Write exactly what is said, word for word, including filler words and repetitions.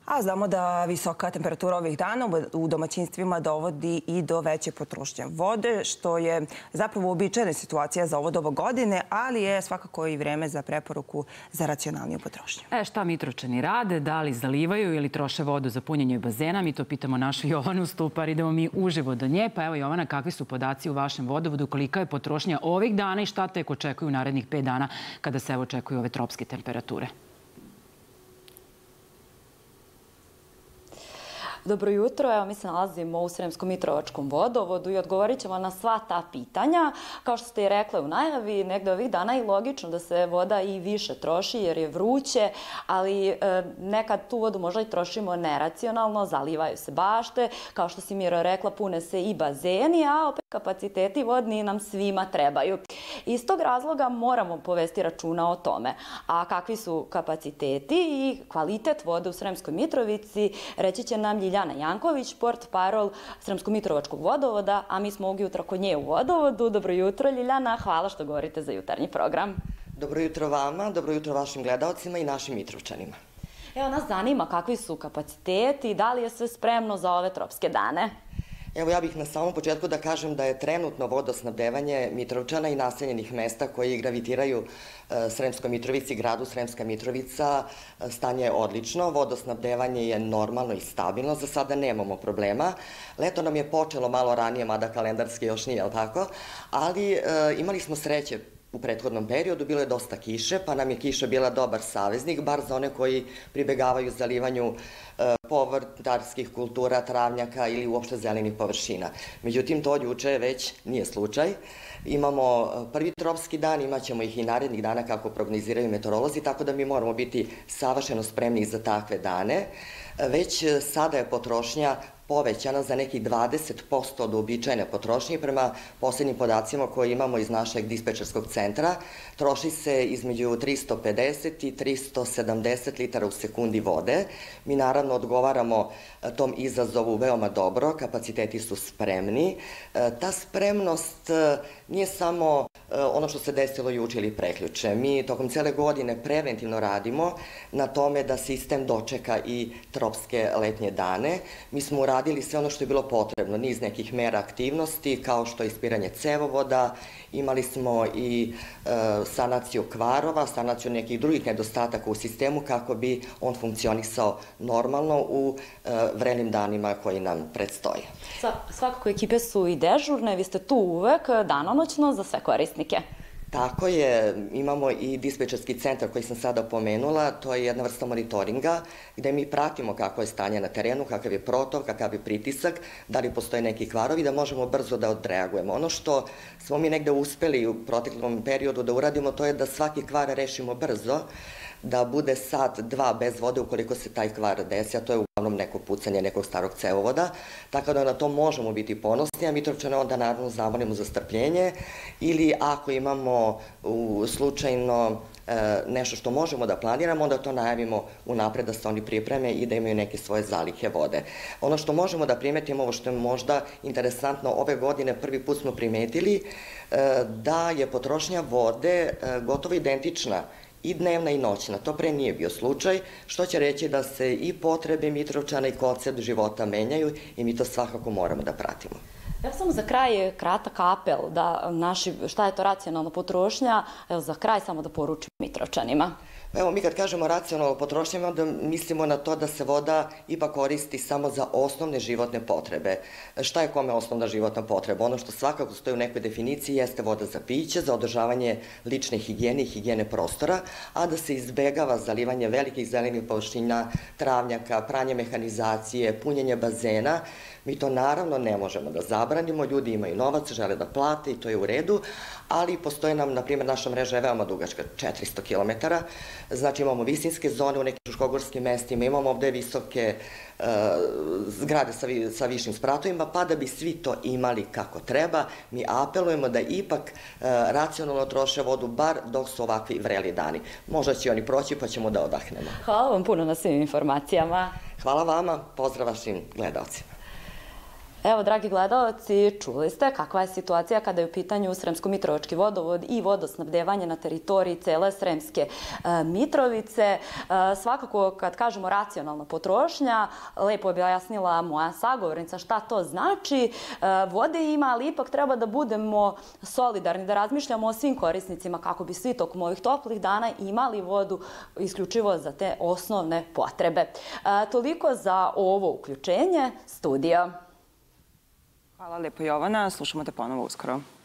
A znamo da visoka temperatura ovih dana u domaćinstvima dovodi i do veće potrošnje vode, što je zapravo uobičajena situacija za ovo doba godine, ali je svakako i vreme za preporuku za racionalniju potrošnju. E, šta Mitročani rade? Da li zalivaju ili troše vodu za punjenje bazena? Mi to pitamo našu Jovanu Stupar. Idemo mi uživo do nje. Pa evo, Jovana, kakvi su podaci u vašem vodovodu? Kolika je potrošnja ovih dana i šta tek očekuju narednih pet dana kada se evo očekuju ove tropske temperature? Dobro jutro, evo mi se nalazimo u Sremsko-Mitrovačkom vodovodu i odgovorit ćemo na sva ta pitanja. Kao što ste i rekle u najavi, negde ovih dana je logično da se voda i više troši jer je vruće, ali e, nekad tu vodu možda i trošimo neracionalno, zalivaju se bašte, kao što si Miro rekla, pune se i bazeni, a opet kapaciteti vodni nam svima trebaju. Iz tog razloga moramo povesti računa o tome. A kakvi su kapaciteti i kvalitet vode u Sremskoj Mitrovici, reći će nam Ljiljana Janković, portparol Sremsko-Mitrovačkog vodovoda, a mi smo ovog jutra kod nje u vodovodu. Dobro jutro, Ljiljana. Hvala što govorite za jutarnji program. Dobro jutro vama, dobro jutro vašim gledalcima i našim Mitrovčanima. Evo, nas zanima kakvi su kapaciteti i da li je sve spremno za ove tropske dane. Evo, ja bih na samom početku da kažem da je trenutno vodosnabdevanje Mitrovčana i naseljenih mesta koji gravitiraju Sremskoj Mitrovici, gradu Sremska Mitrovica, stanje je odlično, vodosnabdevanje je normalno i stabilno, za sada nemamo problema. Leto nam je počelo malo ranije, mada kalendarski još nije, ali tako, ali imali smo sreće u prethodnom periodu, bilo je dosta kiše, pa nam je kiša bila dobar saveznik, bar za one koji pribegavaju zalivanju povrtarskih kultura, travnjaka ili uopšte zelenih površina. Međutim, to juče već nije slučaj. Imamo prvi tropski dan, imat ćemo ih i narednih dana kako prognoziraju meteorolozi, tako da mi moramo biti savršeno spremni za takve dane. Već sada je potrošnja povećana za nekih dvadeset posto od uobičajene potrošnje. Prema poslednjim podacima koje imamo iz našeg dispečerskog centra, troši se između tristo pedeset i tristo sedamdeset litara u sekundi vode. Mi naravno odgovaramo tom izazovu veoma dobro, kapaciteti su spremni. Ta spremnost nije samo ono što se desilo juče ili prekjuče. Mi tokom cele godine preventivno radimo na tome da sistem dočeka i tropske letnje dane. Mi smo uradili sve ono što je bilo potrebno, niz nekih mera aktivnosti, kao što je ispiranje cevovoda, imali smo i sanaciju kvarova, sanaciju nekih drugih nedostataka u sistemu kako bi on funkcionisao normalno u vrelim danima koji nam predstoje. Svakako ekipe su i dežurne, vi ste tu uvek danonoćno za sve korisnike. Tako je, imamo i dispečerski centar koji sam sada pomenula, to je jedna vrsta monitoringa gde mi pratimo kako je stanje na terenu, kakav je protok, kakav je pritisak, da li postoje neki kvarovi, da možemo brzo da odreagujemo. Ono što smo mi negde uspeli u proteklom periodu da uradimo, to je da svaki kvar rešimo brzo, da bude sat, dva bez vode ukoliko se taj kvar desi, a to je uglavnom neko pucanje nekog starog cevovoda, tako da na to možemo biti ponosni, a Mitrovčane onda naravno zamolimo za strpljenje ili ako imamo slučajno nešto što možemo da planiramo, onda to najavimo unapred da se oni pripreme i da imaju neke svoje zalihe vode. Ono što možemo da primetimo, ovo što je možda interesantno, ove godine prvi put smo primetili da je potrošnja vode gotovo identična i dnevna i noćna. To pre nije bio slučaj, što će reći da se i potrebe Mitrovčana i koncept života menjaju i mi to svakako moramo da pratimo. Evo samo za kraj kratak apel da naši, šta je to racionalna potrošnja, evo za kraj samo da poručimo Mitrovčanima. Evo, mi kad kažemo racionalno potrošnje, onda mislimo na to da se voda ipak koristi samo za osnovne životne potrebe. Šta je kome osnovna životna potreba? Ono što svakako stoji u nekoj definiciji jeste voda za piće, za održavanje lične higijene i higijene prostora, a da se izbegava zalivanje velikih zelenih površina, travnjaka, pranje mehanizacije, punjenje bazena. Mi to naravno ne možemo da zabranimo, ljudi imaju novac, žele da plate i to je u redu, ali postoje nam, na primjer, naša mreža je veoma dugačka, četiristo kilometara, znači imamo visinske zone u nekim fruškogorskim mestima, imamo ovde visoke zgrade sa višim spratovima, pa da bi svi to imali kako treba, mi apelujemo da ipak racionalno troše vodu, bar dok su ovakvi vreli dani. Možda će oni proći pa ćemo da odahnemo. Hvala vam puno na svim informacijama. Hvala vama, pozdrav vašim gledalcima. Evo, dragi gledalci, čuli ste kakva je situacija kada je u pitanju Sremsko-Mitrovački vodovod i vodosnabdevanje na teritoriji cele Sremske Mitrovice. Svakako, kad kažemo racionalna potrošnja, lepo je objasnila moja sagovornica šta to znači. Vode ima, ali ipak treba da budemo solidarni, da razmišljamo o svim korisnicima kako bi svi tokom ovih toplih dana imali vodu isključivo za te osnovne potrebe. Toliko za ovo uključenje. Studija. Hvala lepo, Jovana. Slušamo te ponovo uskoro.